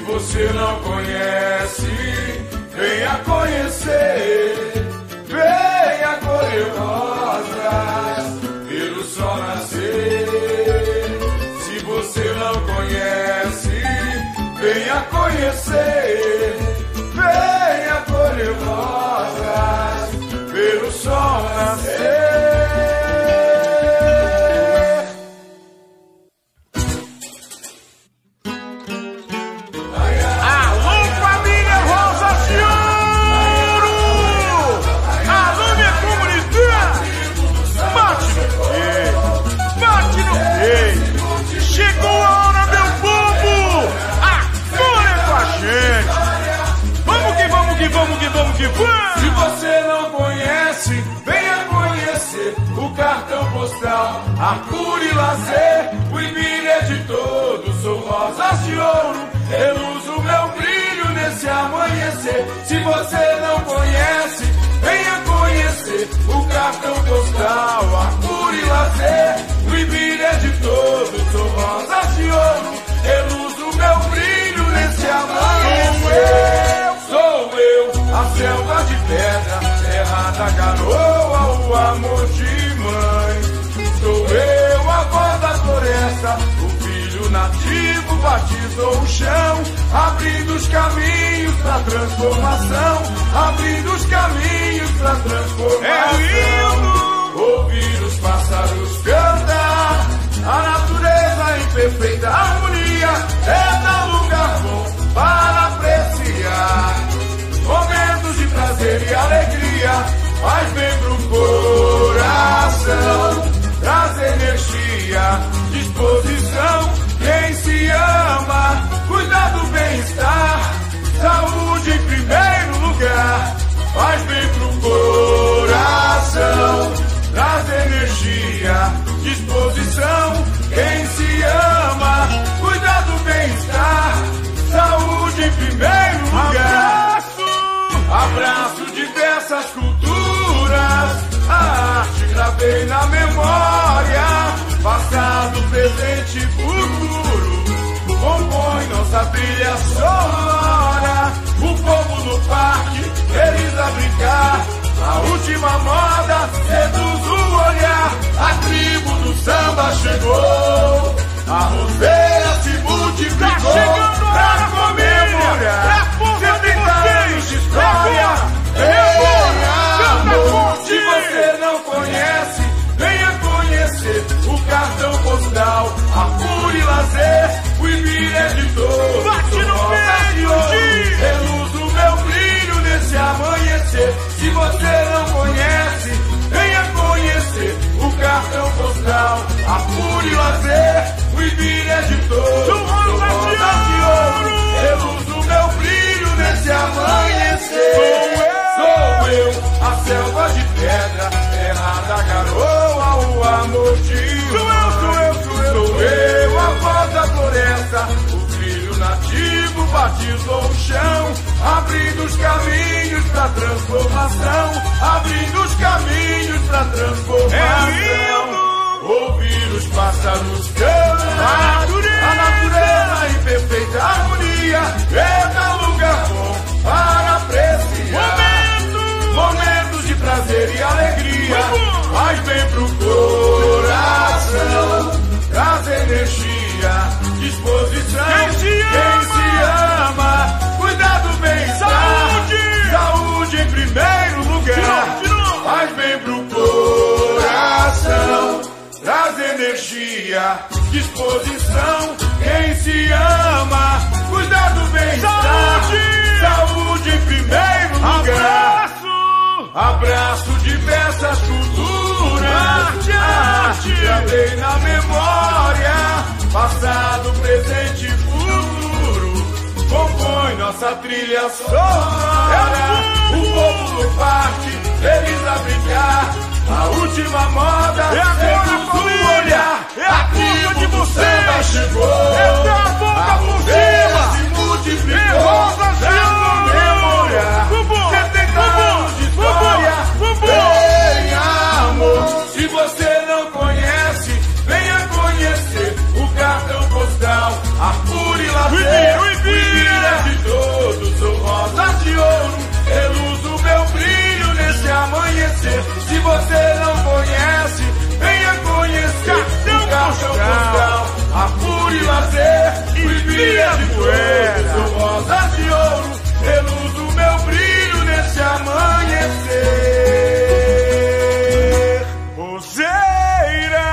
você não conhece, venha conhecer. Venha colher rosas, ver o sol nascer. Se você não conhece, venha conhecer. Venha colher rosas, ver o sol nascer. Se você não conhece, venha conhecer o cartão postal, Arcur e Lazer, o Ibirê de todos, sou rosas de ouro, reluzo meu brilho nesse amanhecer. Se você não conhece, venha conhecer o cartão postal, Arcur e Lazer, o Ibirê de todos, sou rosas de ouro, reluzo meu brilho nesse amanhecer. Sou eu, a selva de pedra, terra da garoa, o amor de mãe. Sou eu, a voz da floresta, o filho nativo batizou o chão, abrindo os caminhos pra transformação, abrindo os caminhos pra transformação. É lindo ouvir os pássaros cantar, a natureza em perfeita harmonia, é tal lugar bom para apreciar. Momentos de prazer e alegria, faz bem pro coração, traz energia, disposição. Quem se ama, cuida do bem-estar, saúde em primeiro lugar. Faz bem pro coração, traz energia, disposição. Quem se ama, cuida do bem-estar, saúde em primeiro lugar. Abraço diversas culturas, a arte gravei na memória, passado, presente e futuro, compõe nossa trilha sonora. O povo no parque, feliz a brincar, a última moda seduz o olhar. A tribo do samba chegou, a roseira se multiplicou, pra comemorar 70 anos de história. Venha, amor, se você não conhece, venha conhecer o cartão postal, Arcur e Lazer, o Ibirê de todos. Bate no peito, reluzo meu brilho nesse amanhecer. Se você não conhece, venha conhecer o cartão postal, Arcur e Lazer, o Ibirê de todos. Rosa de ouro, reluzo meu brilho nesse amanhecer. Sou eu, a selva de pedra, terra da garoa, o amor de mãe. Sou eu, a voz da floresta, o filho nativo batizou o chão, abrindo os caminhos pra transformação, abrindo os caminhos pra transformação. Ouvir os pássaros cantar, a natureza em perfeita harmonia, é tal lugar bom para apreciar. Momentos de prazer e alegria, faz bem pro coração, traz energia, disposição. Quem se ama, cuida do bem-estar, saúde em primeiro lugar. Faz bem pro coração, traz energia, disposição. Quem se ama, cuida do bem-estar, saúde em primeiro lugar. Abraço diversas culturas, arte gravei na memória, passado, presente e futuro, compõe nossa trilha sonora. O povo no parque, feliz a brincar, a última moda seduz o olhar. A tribo do samba chegou, a roseira se multiplicou, pra comemorar 70 anos de história. Venha, amor, se você não conhece, venha conhecer o cartão postal, Arcur e Lazer, o Ibirê Bandeira.